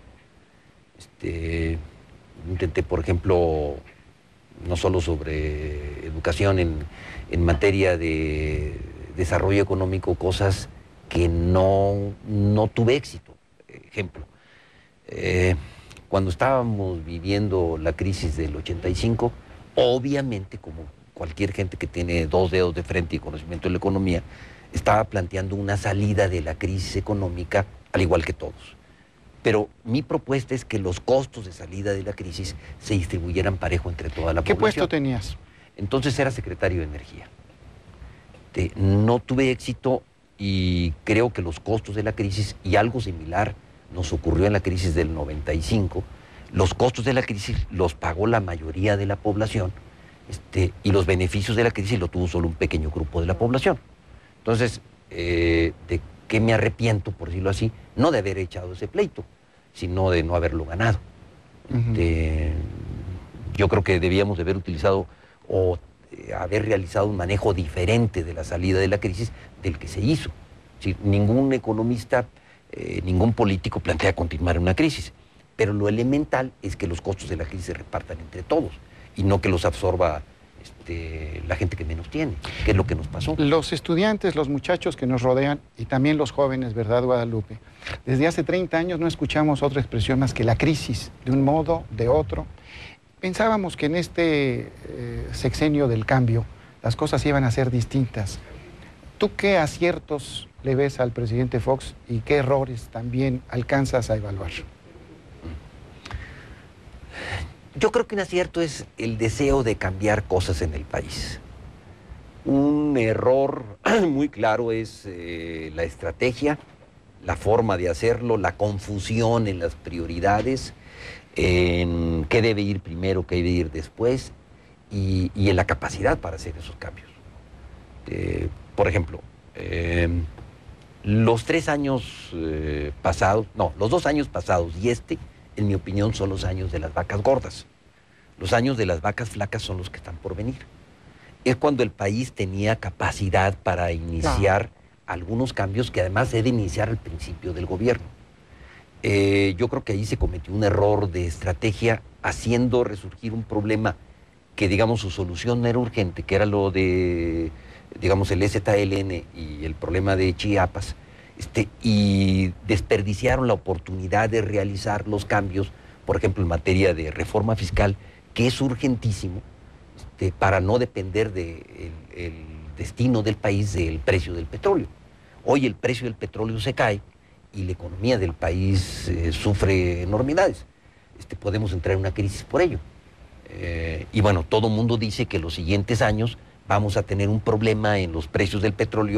Intenté, por ejemplo, no solo sobre educación, en materia de desarrollo económico, cosas que no tuve éxito. Ejemplo, cuando estábamos viviendo la crisis del 85, obviamente, como cualquier gente que tiene dos dedos de frente y conocimiento de la economía, estaba planteando una salida de la crisis económica, al igual que todos. Pero mi propuesta es que los costos de salida de la crisis se distribuyeran parejo entre toda la población. ¿Qué puesto tenías? Entonces era secretario de Energía. No tuve éxito y creo que los costos de la crisis, y algo similar nos ocurrió en la crisis del 95, los costos de la crisis los pagó la mayoría de la población, y los beneficios de la crisis lo tuvo solo un pequeño grupo de la población. Entonces, ¿de qué me arrepiento, por decirlo así? No de haber echado ese pleito, sino de no haberlo ganado. Yo creo que debíamos de haber utilizado o haber realizado un manejo diferente de la salida de la crisis del que se hizo. Es decir, ningún economista, ningún político plantea continuar en una crisis, pero lo elemental es que los costos de la crisis se repartan entre todos y no que los absorba la gente que menos tiene, que es lo que nos pasó. Los estudiantes, los muchachos que nos rodean y también los jóvenes, ¿verdad, Guadalupe? Desde hace 30 años no escuchamos otra expresión más que la crisis, de un modo, de otro. Pensábamos que en este sexenio del cambio las cosas iban a ser distintas. ¿Tú qué aciertos le ves al presidente Fox y qué errores también alcanzas a evaluar? Yo creo que un acierto es el deseo de cambiar cosas en el país. Un error muy claro es la estrategia, la forma de hacerlo, la confusión en las prioridades, en qué debe ir primero, qué debe ir después, y en la capacidad para hacer esos cambios. Por ejemplo, los 3 años pasados, no, los 2 años pasados y en mi opinión, son los años de las vacas gordas. Los años de las vacas flacas son los que están por venir. Es cuando el país tenía capacidad para iniciar algunos cambios que además se deben iniciar al principio del gobierno. Yo creo que ahí se cometió un error de estrategia haciendo resurgir un problema que, digamos, su solución no era urgente, que era lo de, digamos, el EZLN y el problema de Chiapas, y desperdiciaron la oportunidad de realizar los cambios, por ejemplo, en materia de reforma fiscal, que es urgentísimo, para no depender del destino del país del precio del petróleo. Hoy el precio del petróleo se cae y la economía del país sufre enormidades. Podemos entrar en una crisis por ello. Y bueno, todo el mundo dice que los siguientes años vamos a tener un problema en los precios del petróleo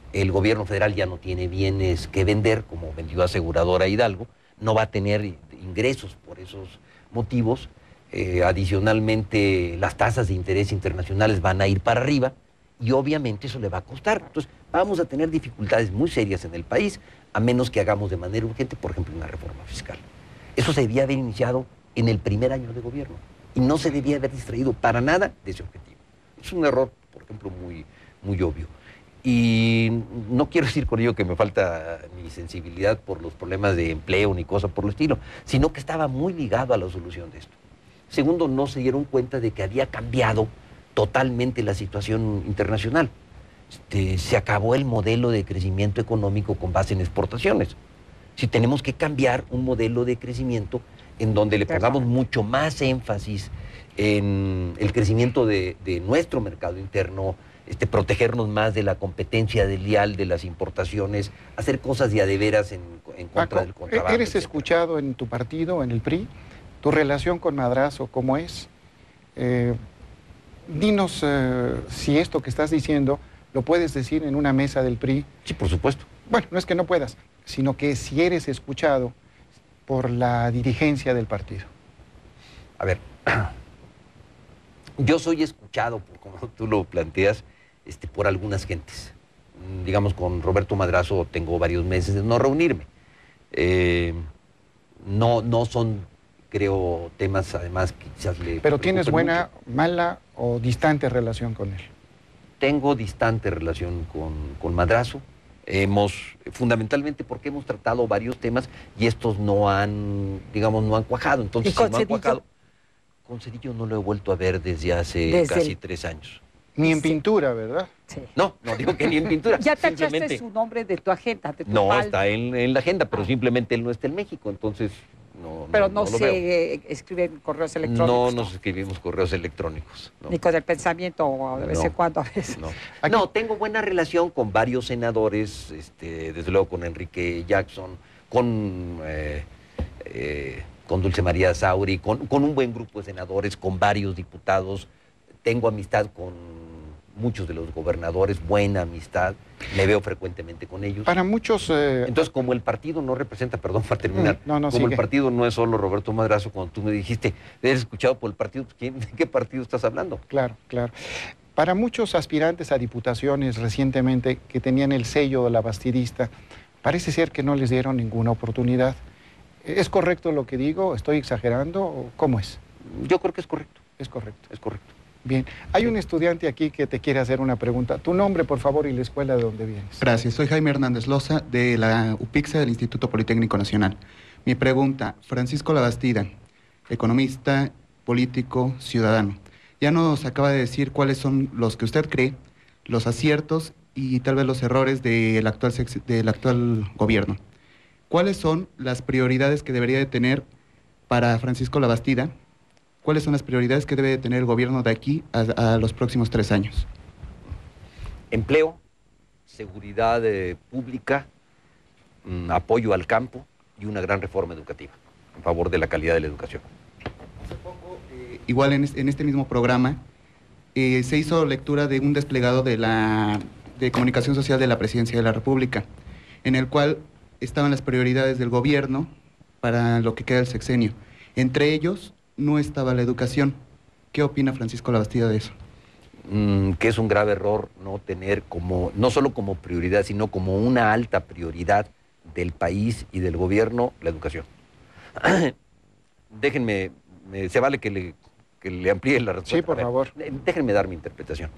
el gobierno federal ya no tiene bienes que vender, como vendió Aseguradora Hidalgo, no va a tener ingresos por esos motivos. Adicionalmente, las tasas de interés internacionales van a ir para arriba y obviamente eso le va a costar. Entonces, vamos a tener dificultades muy serias en el país, a menos que hagamos de manera urgente, por ejemplo, una reforma fiscal. Eso se debía haber iniciado en el primer año de gobierno y no se debía haber distraído para nada de ese objetivo. Es un error, por ejemplo, muy obvio. Y no quiero decir con ello que me falta mi sensibilidad por los problemas de empleo ni cosa por el estilo, sino que estaba muy ligado a la solución de esto. Segundo, no se dieron cuenta de que había cambiado totalmente la situación internacional. Se acabó el modelo de crecimiento económico con base en exportaciones. Si tenemos que cambiar un modelo de crecimiento en donde le pongamos mucho más énfasis en el crecimiento de nuestro mercado interno, protegernos más de la competencia desleal de las importaciones, hacer cosas de a de veras en contra Paco, del contrabando. ¿eres escuchado en tu partido, en el PRI? ¿Tu relación con Madrazo cómo es? Dinos si esto que estás diciendo lo puedes decir en una mesa del PRI. Sí, por supuesto. Bueno, no es que no puedas, sino que si eres escuchado por la dirigencia del partido. A ver, yo soy escuchado, como tú lo planteas, por algunas gentes. Digamos, con Roberto Madrazo tengo varios meses de no reunirme. No son, creo, temas además que quizás le... Pero ¿tienes buena, mucho. mala o distante relación con él? Tengo distante relación con Madrazo. Fundamentalmente porque hemos tratado varios temas y estos no han, digamos, no han cuajado. Entonces, ¿Y con si no han Cedillo? cuajado, con Cedillo no lo he vuelto a ver desde hace casi 3 años. Ni en Sí. pintura, ¿verdad? Sí. No digo que ni en pintura. Ya tachaste simplemente su nombre de tu agenda, de tu no palma. está en la agenda, pero simplemente él no está en México, entonces Pero no no lo se veo. escriben correos No electrónicos. nos escribimos correos electrónicos. No. Ni con el pensamiento de vez en cuando a veces. No. Aquí- No, tengo buena relación con varios senadores, desde luego con Enrique Jackson, con Dulce María Sauri, con un buen grupo de senadores, con varios diputados. Tengo amistad con muchos de los gobernadores, buena amistad, me veo frecuentemente con ellos. Para muchos... Entonces, como el partido no representa, perdón, para terminar, como sigue. el partido no es solo Roberto Madrazo, cuando tú me dijiste, eres escuchado por el partido, ¿de qué partido estás hablando? Claro, claro. Para muchos aspirantes a diputaciones recientemente que tenían el sello de la bastidista, parece ser que no les dieron ninguna oportunidad. ¿Es correcto lo que digo? ¿Estoy exagerando? ¿O cómo es? Yo creo que es correcto, Es correcto. es correcto. Bien. Hay un estudiante aquí que te quiere hacer una pregunta. Tu nombre, por favor, y la escuela de donde vienes. Gracias, soy Jaime Hernández Loza de la UPIXA del Instituto Politécnico Nacional. Mi pregunta, Francisco Labastida, economista, político, ciudadano. Ya nos acaba de decir cuáles son los que usted cree, los aciertos y tal vez los errores del actual gobierno. ¿Cuáles son las prioridades que debería de tener para Francisco Labastida? ¿Cuáles son las prioridades que debe de tener el gobierno de aquí a los próximos 3 años? Empleo, seguridad pública, apoyo al campo y una gran reforma educativa en favor de la calidad de la educación. Hace poco, igual en este mismo programa, se hizo lectura de un desplegado de comunicación social de la Presidencia de la República, en el cual estaban las prioridades del gobierno para lo que queda del sexenio. Entre ellos no estaba la educación. ¿Qué opina Francisco Labastida de eso? Que es un grave error no tener no solo como prioridad, sino como una alta prioridad del país y del gobierno la educación. Déjenme, se vale que le amplíe la respuesta. Sí, por favor. Déjenme dar mi interpretación.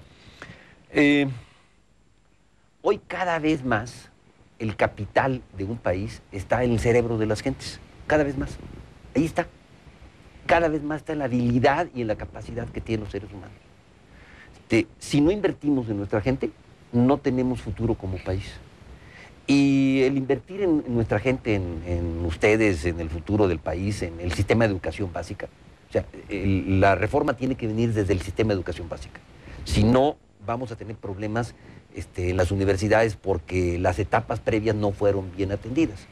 Hoy cada vez más el capital de un país está en el cerebro de las gentes, cada vez más. Ahí está. Cada vez más está en la habilidad y en la capacidad que tienen los seres humanos. Si no invertimos en nuestra gente, no tenemos futuro como país. Y el invertir en nuestra gente, en ustedes, en el futuro del país, en el sistema de educación básica, o sea, la reforma tiene que venir desde el sistema de educación básica. Si no, vamos a tener problemas en las universidades porque las etapas previas no fueron bien atendidas.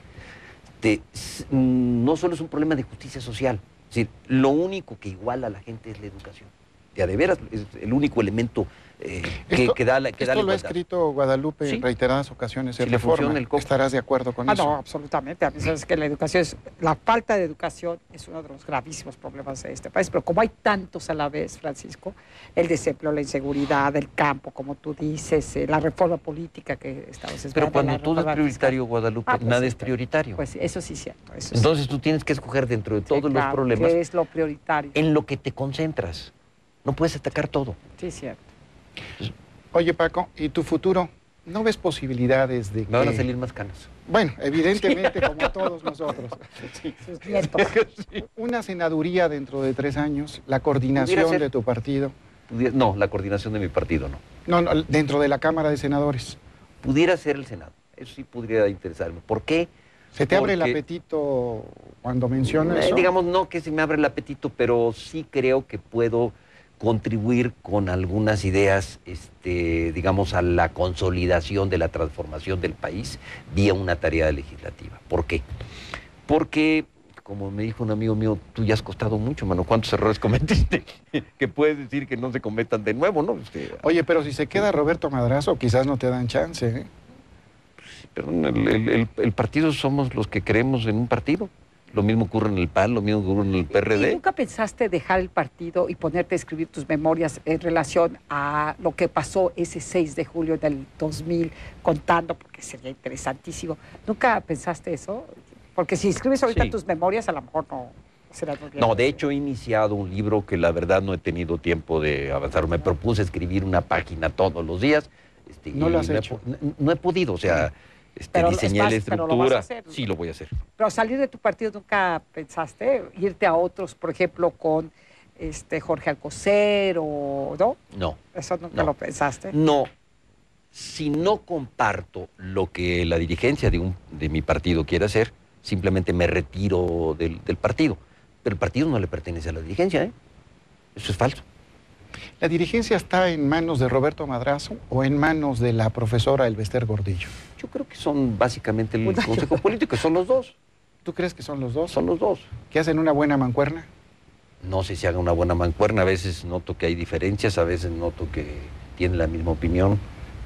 No solo es un problema de justicia social, es decir, lo único que iguala a la gente es la educación. de a de veras, es el único elemento que da la esto lo ha igualdad. escrito Guadalupe en reiteradas ocasiones en Si le Reforma. funciona el coco. ¿Estarás de acuerdo con eso? No, absolutamente. A mí sabes que la educación la falta de educación es uno de los gravísimos problemas de este país, pero como hay tantos a la vez, Francisco, el desempleo, la inseguridad, el campo, como tú dices, la reforma política que estamos esperando. Pero cuando todo es prioritario, Guadalupe, pues nada sí, es prioritario. Pues eso sí es cierto. Eso Entonces tú tienes que escoger dentro de todos los claro, problemas ¿qué es lo prioritario? en lo que te concentras. No puedes atacar todo. Sí, es cierto. Oye, Paco, ¿y tu futuro? ¿No ves posibilidades de que... Me van a salir más canas. Bueno, evidentemente, como todos nosotros. Sí. Sus nietos. Una senaduría dentro de 3 años, la coordinación de tu partido. No, la coordinación de mi partido no. No, dentro de la Cámara de Senadores. Pudiera ser el Senado. Eso sí podría interesarme. ¿Por qué? ¿Se te abre el Porque, apetito cuando mencionas eso? digamos, no que se me abre el apetito, pero sí creo que puedo contribuir con algunas ideas, digamos, a la consolidación de la transformación del país vía una tarea legislativa. ¿Por qué? Porque, como me dijo un amigo mío, tú ya has costado mucho, mano. ¿Cuántos errores cometiste? Que puedes decir que no se cometan de nuevo, ¿no? Oye, pero si se queda Roberto Madrazo, quizás no te dan chance, ¿eh? Perdón, el partido somos los que creemos en un partido. Lo mismo ocurre en el PAN, lo mismo ocurre en el PRD. ¿Y nunca pensaste dejar el partido y ponerte a escribir tus memorias en relación a lo que pasó ese 6 de julio del 2000, contando, porque sería interesantísimo? ¿Nunca pensaste eso? Porque si escribes ahorita tus memorias, a lo mejor no será muy bien. No, de hecho he iniciado un libro que la verdad no he tenido tiempo de avanzar. Me propuse escribir una página todos los días. No lo has hecho. No he podido, o sea... Pero diseñé la estructura. pero lo vas a hacer. Sí, lo voy a hacer. Pero salir de tu partido, ¿nunca pensaste irte a otros, por ejemplo, con Jorge Alcocer o no? No. ¿Eso nunca lo pensaste? No. Si no comparto lo que la dirigencia de mi partido quiere hacer, simplemente me retiro del partido. Pero el partido no le pertenece a la dirigencia, ¿eh? Eso es falso. ¿La dirigencia está en manos de Roberto Madrazo o en manos de la profesora Elbester Gordillo? Yo creo que son básicamente el Consejo Político, son los dos. ¿Tú crees que son los dos? Son los dos. ¿Que hacen una buena mancuerna? No sé si haga una buena mancuerna, a veces noto que hay diferencias, a veces noto que tienen la misma opinión.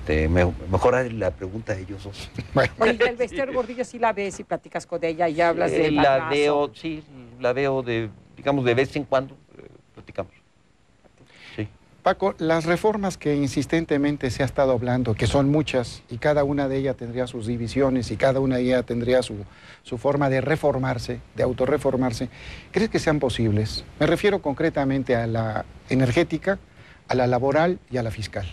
Mejor haz la pregunta a ellos dos. Bueno. Oye, Elbester Gordillo sí la ves y platicas con ella y hablas de la veo, sí, la veo digamos, de vez en cuando platicamos. Sí. Paco, las reformas que insistentemente se ha estado hablando, que son muchas, y cada una de ellas tendría sus divisiones y cada una de ellas tendría su forma de reformarse, de autorreformarse, ¿crees que sean posibles? Me refiero concretamente a la energética, a la laboral y a la fiscal.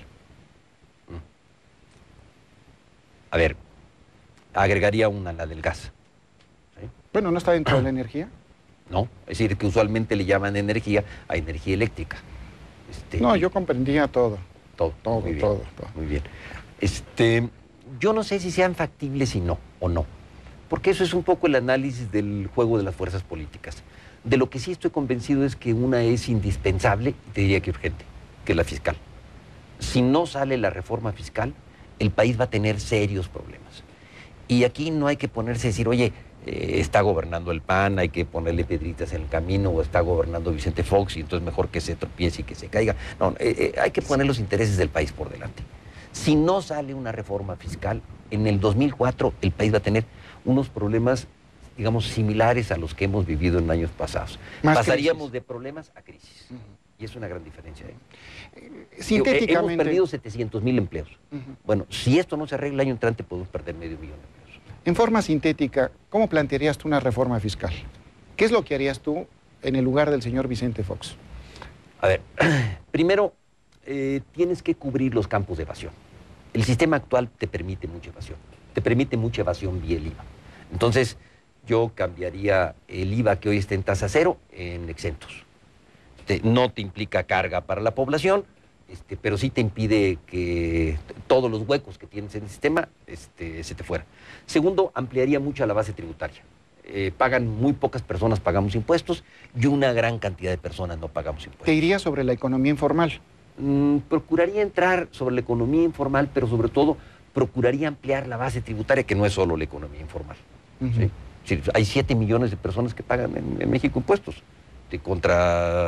A ver, agregaría una, la del gas. ¿Sí? Bueno, ¿no está dentro de la energía? No, es decir, que usualmente le llaman energía a energía eléctrica. No, yo comprendía todo. Todo, muy bien, todo. Muy bien. Yo no sé si sean factibles o no, porque eso es un poco el análisis del juego de las fuerzas políticas. De lo que sí estoy convencido es que una es indispensable, y te diría que urgente, que es la fiscal. Si no sale la reforma fiscal, el país va a tener serios problemas. Y aquí no hay que ponerse a decir, oye, está gobernando el PAN, hay que ponerle piedritas en el camino, o está gobernando Vicente Fox, y entonces mejor que se tropiece y que se caiga. No, hay que poner los intereses del país por delante. Si no sale una reforma fiscal, en el 2004 el país va a tener unos problemas, digamos, similares a los que hemos vivido en años pasados. Pasaríamos de problemas a crisis. Y es una gran diferencia. Sintéticamente... Hemos perdido 700,000 empleos. Bueno, si esto no se arregla el año entrante, podemos perder 500,000 empleos. En forma sintética, ¿cómo plantearías tú una reforma fiscal? ¿Qué es lo que harías tú en el lugar del señor Vicente Fox? A ver, primero, tienes que cubrir los campos de evasión. El sistema actual te permite mucha evasión. Te permite mucha evasión vía el IVA. Entonces, yo cambiaría el IVA que hoy está en tasa cero en exentos. No te implica carga para la población, pero sí te impide que todos los huecos que tienes en el sistema se te fueran. Segundo, ampliaría mucho la base tributaria. Pagan muy pocas personas, pagamos impuestos, y una gran cantidad de personas no pagamos impuestos. ¿Te iría sobre la economía informal? Procuraría entrar sobre la economía informal, pero sobre todo procuraría ampliar la base tributaria, que no es solo la economía informal. ¿Sí? Hay 7 millones de personas que pagan en México impuestos, contra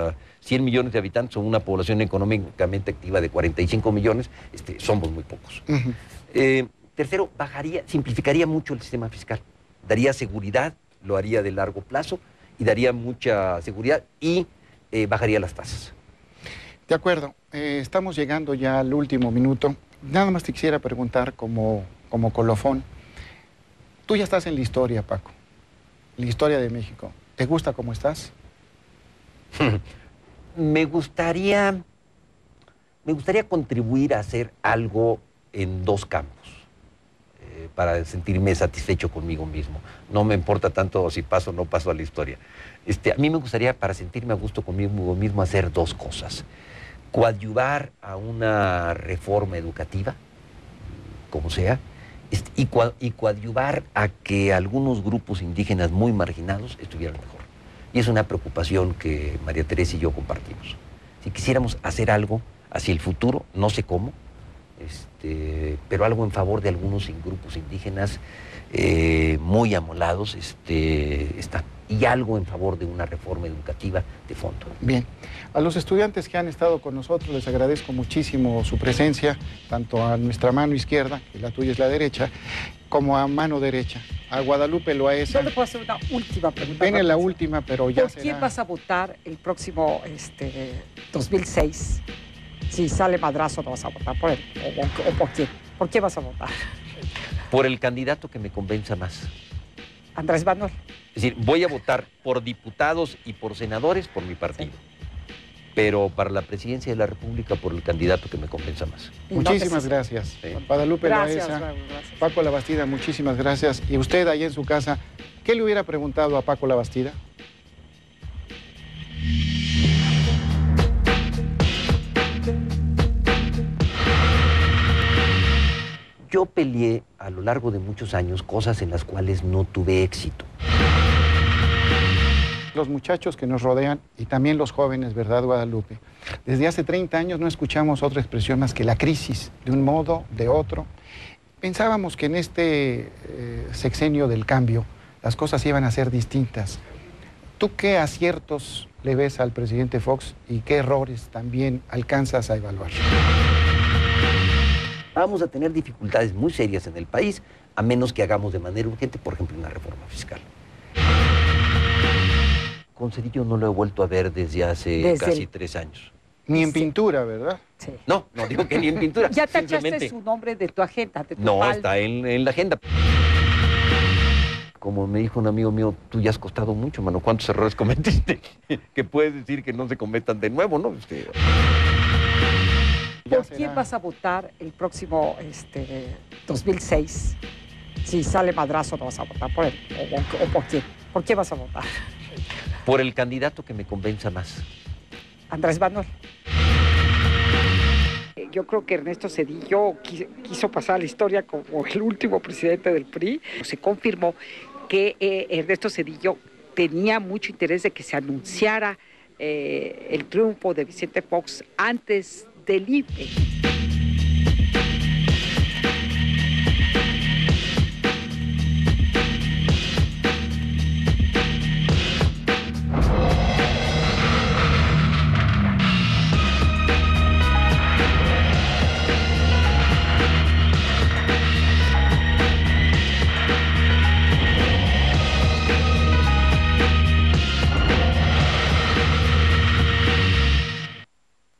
100 millones de habitantes o una población económicamente activa de 45 millones, somos muy pocos. Tercero, simplificaría mucho el sistema fiscal. Daría seguridad, lo haría de largo plazo y daría mucha seguridad y bajaría las tasas. De acuerdo. Estamos llegando ya al último minuto. Nada más te quisiera preguntar como colofón. Tú ya estás en la historia, Paco. La historia de México. ¿Te gusta cómo estás? Me gustaría contribuir a hacer algo en dos campos para sentirme satisfecho conmigo mismo. No me importa tanto si paso o no paso a la historia. A mí me gustaría, para sentirme a gusto conmigo mismo, hacer dos cosas. Coadyuvar a una reforma educativa, como sea, y coadyuvar a que algunos grupos indígenas muy marginados estuvieran mejor. Y es una preocupación que María Teresa y yo compartimos. Si quisiéramos hacer algo hacia el futuro, no sé cómo, pero algo en favor de algunos grupos indígenas muy amolados, está. Y algo en favor de una reforma educativa de fondo. Bien. A los estudiantes que han estado con nosotros les agradezco muchísimo su presencia, tanto a nuestra mano izquierda, que la tuya es la derecha, como a mano derecha. A Guadalupe Loaesa. Yo le puedo hacer una última pregunta. Ven en la última, pero ya ¿Por quién vas a votar el próximo 2006? Si sale madrazo, no vas a votar por él. ¿O por quién? ¿Por quién vas a votar? Por el candidato que me convenza más. Andrés Manuel. Es decir, voy a votar por diputados y por senadores por mi partido. Sí. Pero para la presidencia de la República por el candidato que me convenza más. Muchísimas gracias. Sí. Guadalupe Loaesa, Paco Labastida, muchísimas gracias. Y usted ahí en su casa, ¿qué le hubiera preguntado a Paco Labastida? Yo peleé a lo largo de muchos años cosas en las cuales no tuve éxito. Los muchachos que nos rodean y también los jóvenes, ¿verdad, Guadalupe? Desde hace 30 años no escuchamos otra expresión más que la crisis, de un modo, de otro. Pensábamos que en este sexenio del cambio las cosas iban a ser distintas. ¿Tú qué aciertos le ves al presidente Fox y qué errores también alcanzas a evaluar? Vamos a tener dificultades muy serias en el país, a menos que hagamos de manera urgente, por ejemplo, una reforma fiscal. Con Cedillo no lo he vuelto a ver desde hace casi 3 años. Ni en pintura, ¿verdad? Sí. No digo que ni en pintura. Ya tachaste su nombre de tu agenda. De tu no, está en la agenda. Como me dijo un amigo mío, tú ya has costado mucho, mano. ¿Cuántos errores cometiste? Que puedes decir que no se cometan de nuevo, ¿no? ¿Por quién vas a votar el próximo 2006? Si sale madrazo, no vas a votar por él. ¿O por quién? ¿Por qué vas a votar? Por el candidato que me convenza más. Andrés Manuel. Yo creo que Ernesto Zedillo quiso pasar a la historia como el último presidente del PRI. Se confirmó que Ernesto Zedillo tenía mucho interés de que se anunciara el triunfo de Vicente Fox antes del IFE.